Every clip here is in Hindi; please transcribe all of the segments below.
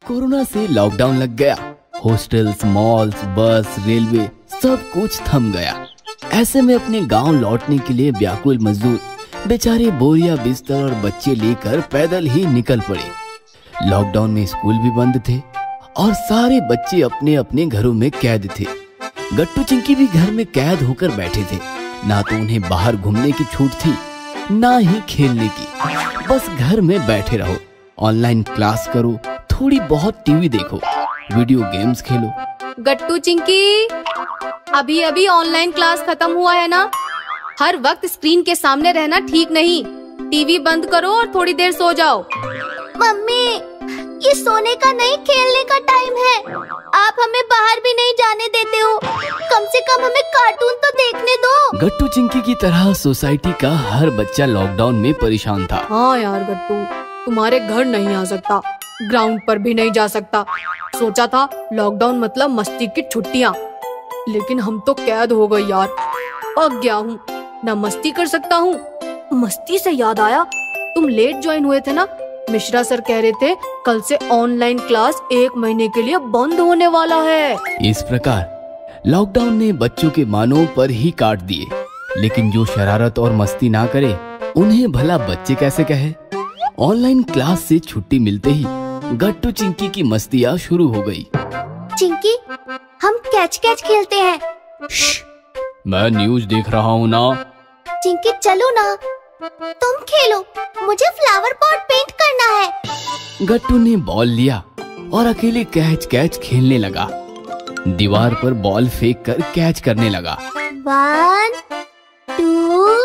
कोरोना से लॉकडाउन लग गया। हॉस्टल्स, मॉल्स, बस, रेलवे सब कुछ थम गया। ऐसे में अपने गांव लौटने के लिए व्याकुल मजदूर बेचारे बोरिया, बिस्तर और बच्चे लेकर पैदल ही निकल पड़े। लॉकडाउन में स्कूल भी बंद थे और सारे बच्चे अपने अपने घरों में कैद थे। गट्टू चिंकी भी घर में कैद होकर बैठे थे। ना तो उन्हें बाहर घूमने की छूट थी, ना ही खेलने की। बस घर में बैठे रहो, ऑनलाइन क्लास करो, थोड़ी बहुत टीवी देखो, वीडियो गेम्स खेलो। गट्टू चिंकी, अभी अभी ऑनलाइन क्लास खत्म हुआ है ना। हर वक्त स्क्रीन के सामने रहना ठीक नहीं। टीवी बंद करो और थोड़ी देर सो जाओ। मम्मी, ये सोने का नहीं, खेलने का टाइम है। आप हमें बाहर भी नहीं जाने देते हो। कम से कम हमें कार्टून तो देखने दो। गट्टू चिंकी की तरह सोसाइटी का हर बच्चा लॉकडाउन में परेशान था। हाँ यार गट्टू, तुम्हारे घर नहीं आ सकता, ग्राउंड पर भी नहीं जा सकता। सोचा था लॉकडाउन मतलब मस्ती की छुट्टियाँ, लेकिन हम तो कैद हो गए यार। पक गया हूँ, ना मस्ती कर सकता हूँ। मस्ती से याद आया, तुम लेट ज्वाइन हुए थे ना। मिश्रा सर कह रहे थे कल से ऑनलाइन क्लास 1 महीने के लिए बंद होने वाला है। इस प्रकार लॉकडाउन ने बच्चों के मानों पर ही काट दिए, लेकिन जो शरारत और मस्ती ना करे उन्हें भला बच्चे कैसे कहे। ऑनलाइन क्लास से छुट्टी मिलते ही गट्टू चिंकी की मस्तियाँ शुरू हो गई। चिंकी, हम कैच कैच खेलते हैं। मैं न्यूज़ देख रहा हूँ ना। चिंकी चलो ना, तुम खेलो, मुझे फ्लावर पॉट पेंट करना है। गट्टू ने बॉल लिया और अकेले कैच कैच खेलने लगा। दीवार पर बॉल फेंक कर कैच करने लगा। 1 2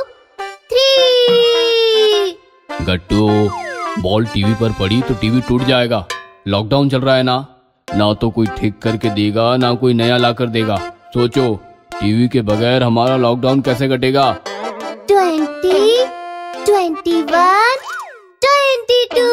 3। गट्टू, बॉल टीवी पर पड़ी तो टीवी टूट जाएगा। लॉकडाउन चल रहा है ना तो कोई ठीक करके देगा, ना कोई नया ला कर देगा। सोचो, टीवी के बगैर हमारा लॉकडाउन कैसे कटेगा। 20 21 22।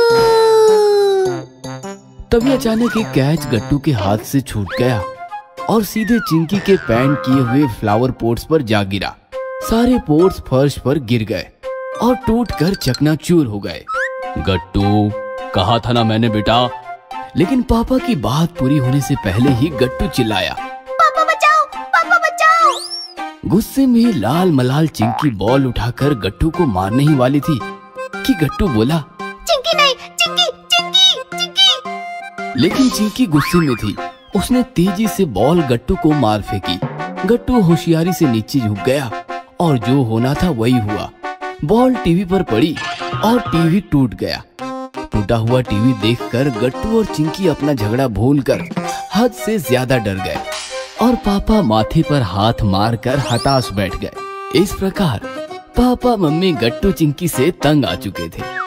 तभी अचानक एक कैच गट्टू के हाथ से छूट गया और सीधे चिंकी के पेंट किए हुए फ्लावर पोट्स पर जा गिरा। सारे पोट्स फर्श पर गिर गए और टूटकर चकनाचूर हो गए। गट्टू, कहा था ना मैंने बेटा। लेकिन पापा की बात पूरी होने से पहले ही गट्टू चिल्लाया, पापा बचाओ, पापा बचाओ। गुस्से में लाल मलाल चिंकी बॉल उठाकर गट्टू को मारने ही वाली थी कि गट्टू बोला, चिंकी नहीं, चिंकी चिंकी चिंकी। लेकिन चिंकी गुस्से में थी। उसने तेजी से बॉल गट्टू को मार फेंकी। गट्टू होशियारी से नीचे झुक गया और जो होना था वही हुआ। बॉल टीवी पर पड़ी और टीवी टूट गया। टूटा हुआ टीवी देखकर गट्टू और चिंकी अपना झगड़ा भूलकर हद से ज्यादा डर गए और पापा माथे पर हाथ मारकर हताश बैठ गए। इस प्रकार पापा मम्मी गट्टू चिंकी से तंग आ चुके थे।